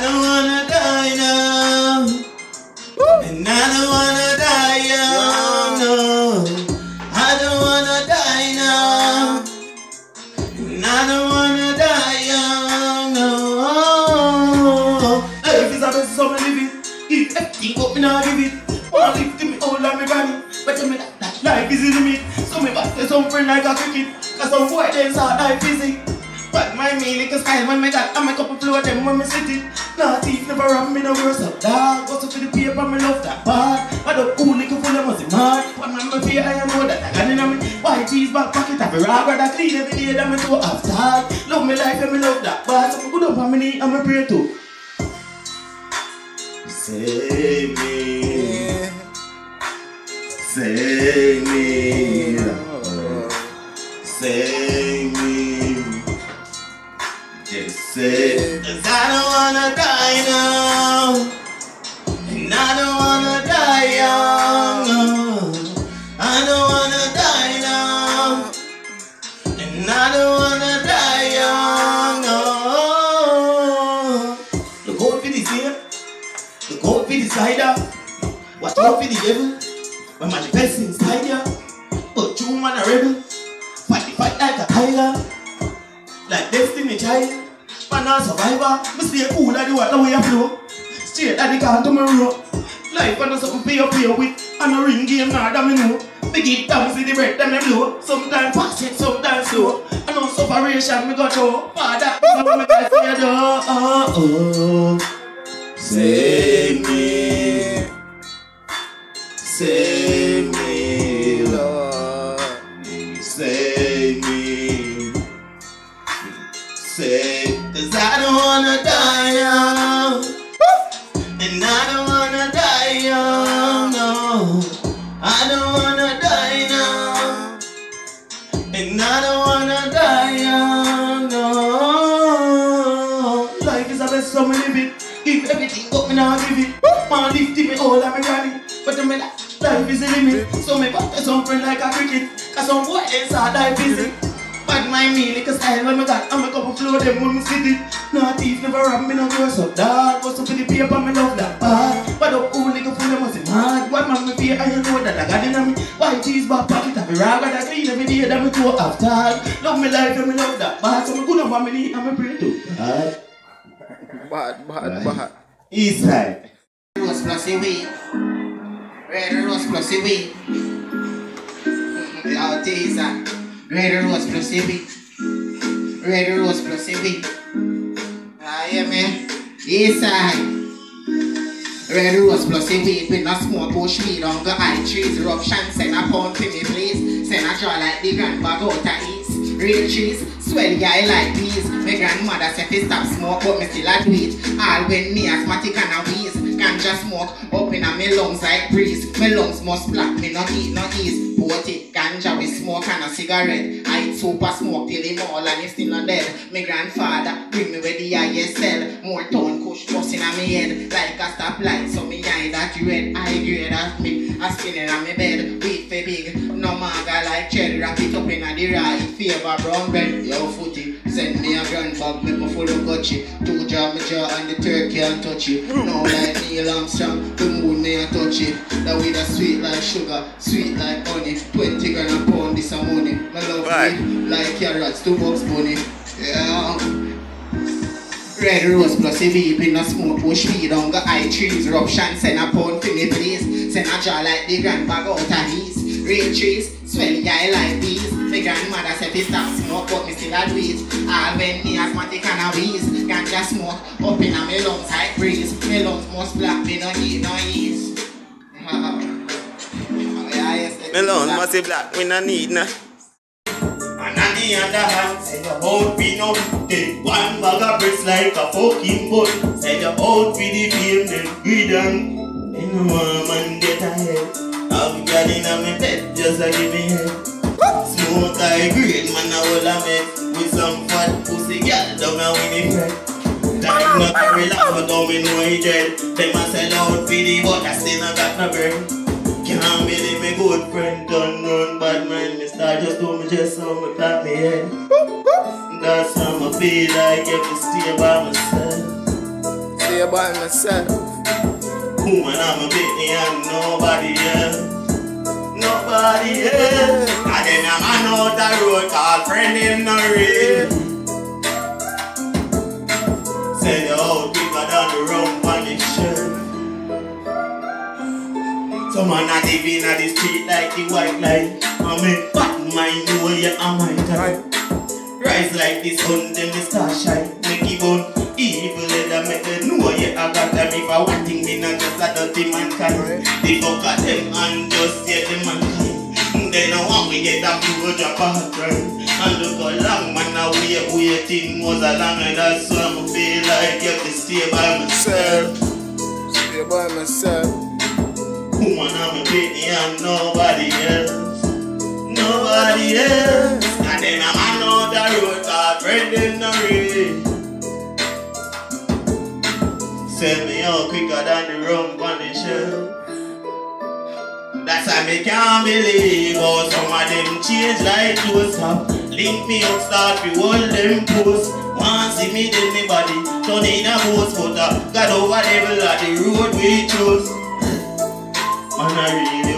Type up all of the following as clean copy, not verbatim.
don't wanna die now. And I don't wanna die young, no. I don't wanna die now. And I don't wanna die young, no. Life is a best so live it. If everything up, me not give it. Wanna live to me all of me granny. But tell me that life is the limit. So me back to some friend like a cricket. Cause some boy them start life easy. But my me little style when me got and my couple flow them when me sit it. Nah teeth never run me no worse up dog. Go to the paper me love that bad. But the cool little full of musty mad. One man me fear I know that I got in me. White teeth back pocket have a rubber that clean every day that me so off tag. Love me life and me love that bad. So me good up on me knee and me pray too. Save me. Save me. Save me. Just say, cause I don't wanna die now. And I don't wanna die young, no. I don't wanna die now. And I don't wanna die young, no. Look out for the same. Look out for the cider. Watch out for the devil. When my best inside ya. But you man a rebel. Fight like a tiger. Like Destiny Child. Man a survivor. Me stay cool like the water way I flow. Straight like the can to my rope. Life and something pay with. And a ring game now that me know. Big it down, see the breath that me blow. Sometimes fast it, sometimes slow. I know sufferation me got show. Father, so me guys say oh. Save me. Save me, Lord. Save me. Save. Cause I don't wanna die young. And I don't wanna die young, no. I don't wanna die now. And I don't wanna die young, no. Life is a best so me live it. Give everything up, me now give it. Man lift me all of me granny. But to me life is the limit. So me back to some friend like a cricket. Cause some boy inside die busy. But my me like a style when me got and me couple flow them when me sit it. No teeth never rob me no worse up dog. Go to the paper me love that bad. But the old nigga full of musty mad. What man me fear I know that I got in me. White cheese back pocket have a rag that clean every day that me go off tag. Love me life and me love that bad. So me good on my knee and me pray too. Bad. East side. Rose plus a weed. Red rose plus a weed. Out teaser. Red rose plus a weed. Red rose plus a weed. Ah, yeah, man. East side. Red rose plus a weed with no smoke bush weed on the high trees. Eruption send a pound for me please. Send a draw like the grand bag out of east. Real trees, swell guy like these. My grandmother said to stop smoke but me still a do it. All when me asthmatic and a wheeze. Ganja smoke up in a me lungs like breeze. My lungs must black, me no eat no ease. Both it, ganja with smoke and a cigarette. I super smoke till him all and he still not dead. My grandfather bring me where the ISL. More tone kush bust in a me head. Like a stoplight, so me eye that red. I grade at me, a spinning on me bed. Wheat for big, no maga like cherry. Wrap it up in a the right. Favor brown bread, yo footy. Send me a grand bag, make me full of gutchy. Two jaw me jaw and the turkey can't touch it. No like Neil Armstrong, the moon may touch it. That weed a sweet like sugar, sweet like honey. 20 grand a pound this a money. My love weed like carrots to Bugs Bunny. Yeah. Red rose plus a vape in a smoke bush weed on the high trees. Eruption send a pound for me please. Send a jaw like the grand bag out of east. Real trees, swell guy like these. My grandmother said to stop smoke but me still a do it. All when me asthmatic and a wheeze. Ganja smoke up in a me lungs like breeze. My lungs must black, me no need no ease. My lungs must be black, we no need no. And on the other hand, say your out we no take one bag of bricks like a fucking boat. Say your out for the game, then greed and then no more man get ahead. Have girl in my bed just to give me head. Smoke high grade, man a hold a mess. With some fat pussy girl down a winning friend. Time not very long, but don't we know he dead. Them a sell out for the but I still not got no bread. Can't believe me good friend done none bad man. Me start just do me just so me clap me head. That's how I feel like if I stay by myself. Stay by myself. Woman, I'm a Britney and nobody else. Nobody else. And then a man out the road called friend him no real. Sell you out quicker than the rum on the shelf. Some man a living on the street like the white light. I make bad mind know you are my type. Rise like the sun, then the star shine. Make it burn evil, let make them know you have got them. If I want thing, me not just a dirty mankind. They fuck at them and just get the mankind. They know how we get that to drop a turn. And look how long man a waiting was a long, and that's why I feel like you have to stay by myself. Stay by myself. Woman, I'm a Britney and nobody else. Nobody else. And then a man out the road called friend him no real. Sell me out quicker than the rum on the shelf. That's why me can't believe how some of them change like clothes. Link me up, start we hold them posts. Want see me tell me body, turn in a post photo. God over devil at the road we chose. And I really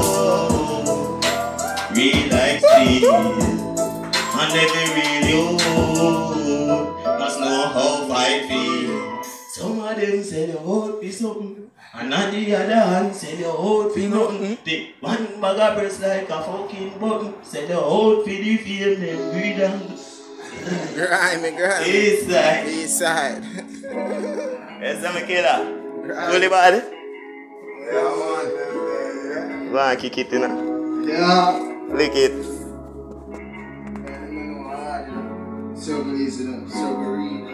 real like steel. And every really must know how I feel. Some of them say the whole be something, and on the other hand say the whole be nothing. Take one bag of breast like a fucking button. Say the whole for the fame, then breathe and Grime. East side. East side. Yes, I'm a killer. Really bad? Yeah, man. Go and kick it in. Yeah. Lick it. So easy, so green.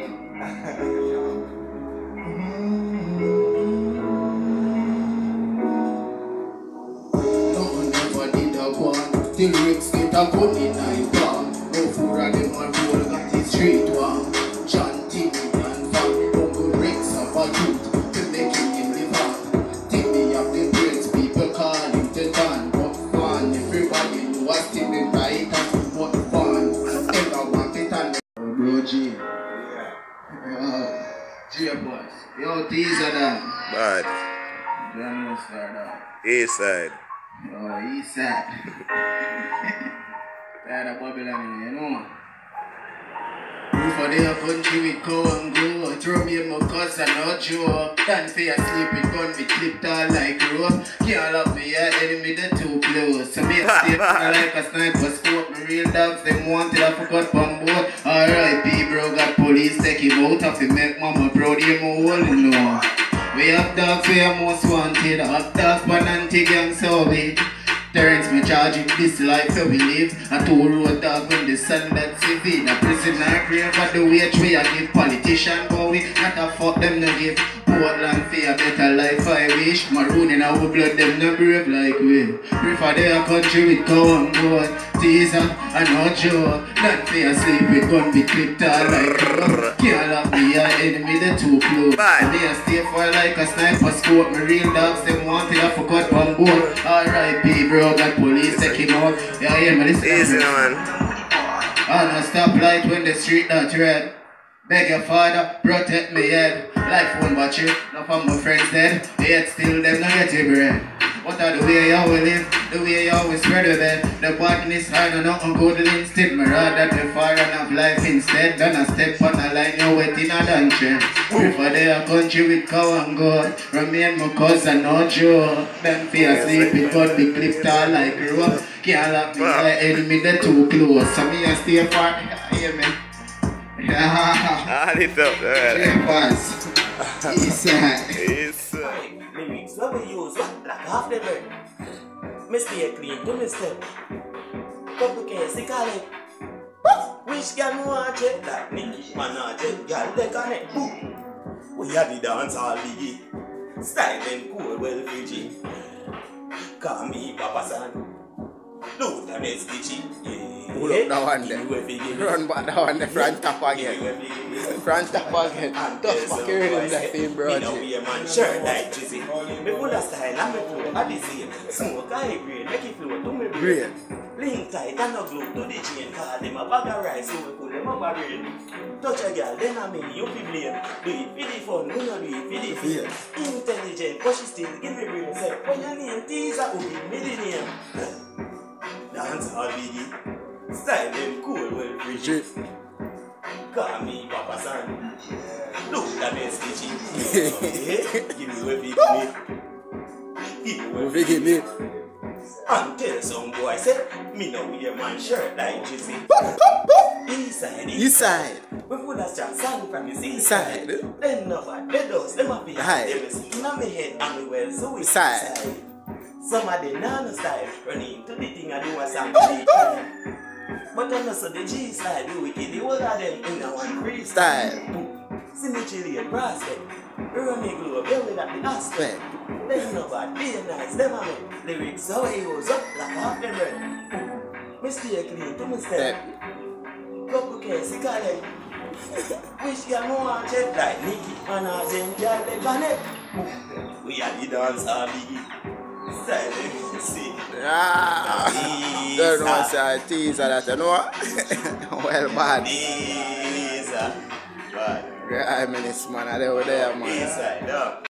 The lyrics get a gun in a palm. No food and them on roll got the street warm. John Timmy and Van Uncle Rizza for truth to make him live on. Take me up the brains, people call him the Don. What fun, everybody know what's still right and what fun. Ever want it and bro G. G boys. Yo, these are them. Bad. John will start out. East side. Oh, east side. Tired of Babylon, you know. Roof of their country with go and go. Throw me in my cuss and not joke. Dance for your sleeping gun with clipped all like rope. Can't lock me out, enemy the too close. So me a stay like a sniper scope. My real dogs, them wanted I forgot on board. R.I.P. bro, got police take him out of him. Make mama proud of him all in law. We have dogs, we are most wanted. Hot dogs, but anti-gang so we. Terrence me charging this life so we live. A two-road dog when the sun that's civil. A prisoner grave for the wage we a give. Politician but we not a fuck them no give. Portland for a better life I wish. Maroon in our blood them no brave like we. Pray for their country with cow and goat. Teaser and no joke. Not for a sleep with gun be clipped all like rope. Can't lock me a enemy the too close. Me a stay for like a sniper scope. My real dogs them wanted I forgot one boat. R.I.P. bro. Got police take him out. Yeah, yeah, man, listen. Easy, man. On a stoplight when the street not red. Beg your father, protect me head. Life won't watch it, enough of my friends dead. Yet still them not get your bread. What are the way you always live, the way you always spread the bed. The badness hard and nothing good instead. Me rather the far and have life instead. Than a step on a line you wet in a dungeon. Prefer their country with cow and goat. Remain my cousin, no joke. Them fear sleep it gun be clipped all like rope. Can't lock me my enemy, they too close. So me a stay far, hear me. Ah, it up there. East side. East. Lyrics, what we use, like half the bird. Mistake clean, do mistake. Couple case, they call it. Which girl want it? Like Nicky, man, not it. Girl, they can it. We have the dance all biggie. Style them cool, well, Fiji. Call me Papa San. Look, that is Gitchy. Pull up the one there. Run back the one there, front top again. Front top again. Tough fucking rhythm that thing, bro. Me now be a man shirt like Jizzy. Me full of style and me flow at the same. Smoke a hybrid, make it flow to me brain. Link tight and no glue to the chain. Call them a bag of rice, so we put them up a rail. Touch a girl, then I mean you be blame. Do it for the fun, we no do it for the feel. Intelligent, but she still give me brain. Say, when your name teaser, who give me the name? Dance all biggie. Style them cool, well frigid. Call me Papa San. Look at me stitchy. Give me what you give me. Give me what you give me. And tell some boy, say, me no wear man shirt like Jizzy. East side. We put a strap sand from the seaside. Then no bad, they dust, them a be high. They see in my head and me well suicide. Some of the nano style running to the thing I do a song. But then also the G side, the wicked, the whole of them in a one freestyle. See me chilly and brasshead. Run me glow, build it at the aspect. Then no bad, be nice, them a make lyrics how he goes up like half the bread. Mistakenly to mistake. Couple case, collect. Wish you know I check like Nicky and I them girl they connect. We are the dancer biggie. Style see. Don't know say teaser that you know. Well bad. Teaser. Bad. I mean it's man, I there man. Inside,